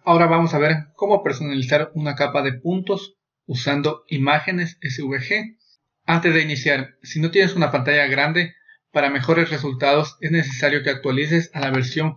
Ahora vamos a ver cómo personalizar una capa de puntos usando imágenes SVG. Antes de iniciar, si no tienes una pantalla grande, para mejores resultados es necesario que actualices a la versión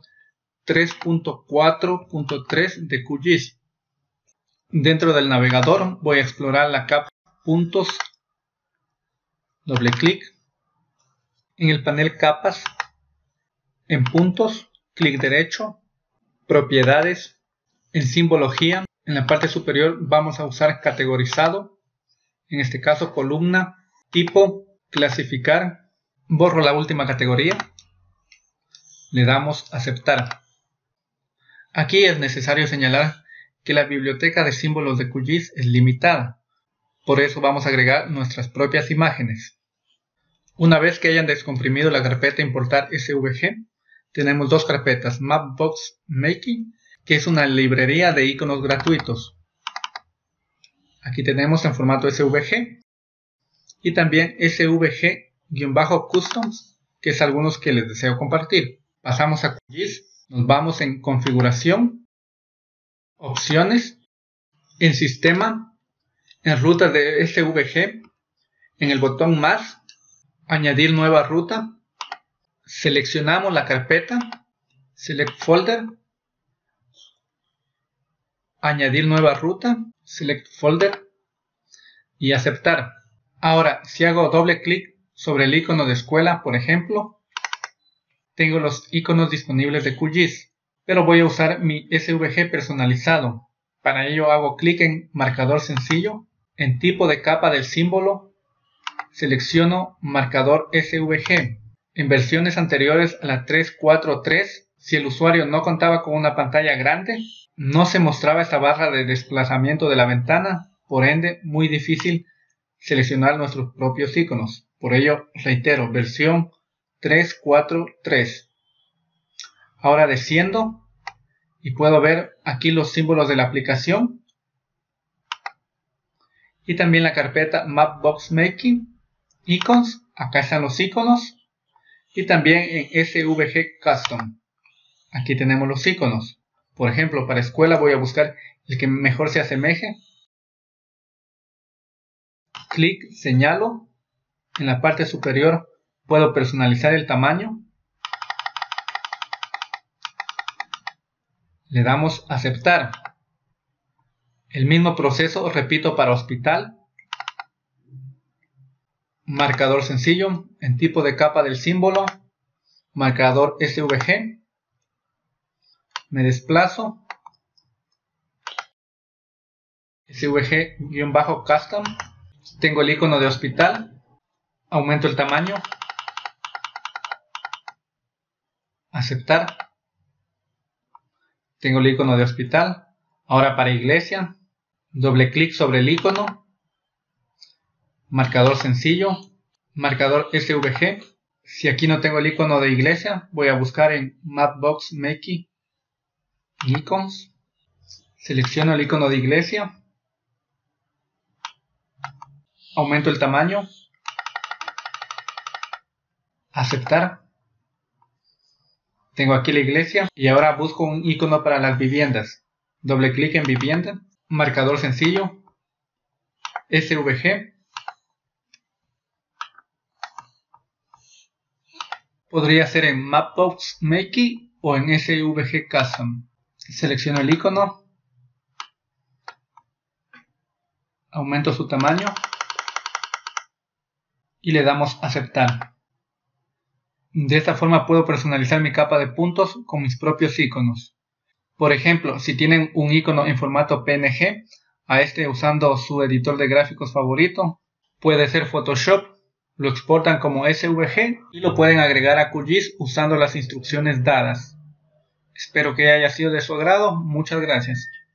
3.4.3 de QGIS. Dentro del navegador voy a explorar la capa puntos, doble clic. En el panel capas, en puntos, clic derecho, propiedades, en simbología, en la parte superior vamos a usar categorizado, en este caso columna, tipo, clasificar, borro la última categoría, le damos aceptar. Aquí es necesario señalar que la biblioteca de símbolos de QGIS es limitada, por eso vamos a agregar nuestras propias imágenes. Una vez que hayan descomprimido la carpeta importar SVG, tenemos dos carpetas, Mapbox Making, que es una librería de iconos gratuitos. Aquí tenemos en formato SVG y también SVG-Customs, que es algunos que les deseo compartir. Pasamos a QGIS, nos vamos en configuración, opciones, en sistema, en rutas de SVG, en el botón más, añadir nueva ruta, seleccionamos la carpeta, select folder, añadir nueva ruta, select folder y aceptar. Ahora, si hago doble clic sobre el icono de escuela, por ejemplo, tengo los iconos disponibles de QGIS, pero voy a usar mi SVG personalizado. Para ello hago clic en marcador sencillo, en tipo de capa del símbolo, selecciono marcador SVG. En versiones anteriores a la 3.4.3, si el usuario no contaba con una pantalla grande, no se mostraba esta barra de desplazamiento de la ventana, por ende muy difícil seleccionar nuestros propios iconos. Por ello, reitero, versión 3.4.3. Ahora desciendo y puedo ver aquí los símbolos de la aplicación y también la carpeta Mapbox Making, Icons, acá están los iconos. Y también en SVG Custom. Aquí tenemos los iconos. Por ejemplo, para escuela voy a buscar el que mejor se asemeje. Clic, señalo. En la parte superior puedo personalizar el tamaño. Le damos aceptar. El mismo proceso repito para hospital. Marcador sencillo, en tipo de capa del símbolo, marcador SVG, me desplazo, SVG-Custom, tengo el icono de hospital, aumento el tamaño, aceptar, tengo el icono de hospital. Ahora para iglesia, doble clic sobre el icono, marcador sencillo, marcador SVG. Si aquí no tengo el icono de iglesia, voy a buscar en Mapbox Making Icons, selecciono el icono de iglesia, aumento el tamaño, aceptar. Tengo aquí la iglesia y ahora busco un icono para las viviendas. Doble clic en vivienda, marcador sencillo, SVG. Podría ser en Mapbox Making o en SVG Custom. Selecciono el icono, aumento su tamaño y le damos aceptar. De esta forma puedo personalizar mi capa de puntos con mis propios iconos. Por ejemplo, si tienen un icono en formato PNG, a este usando su editor de gráficos favorito, puede ser Photoshop, lo exportan como SVG y lo pueden agregar a QGIS usando las instrucciones dadas. Espero que haya sido de su agrado. Muchas gracias.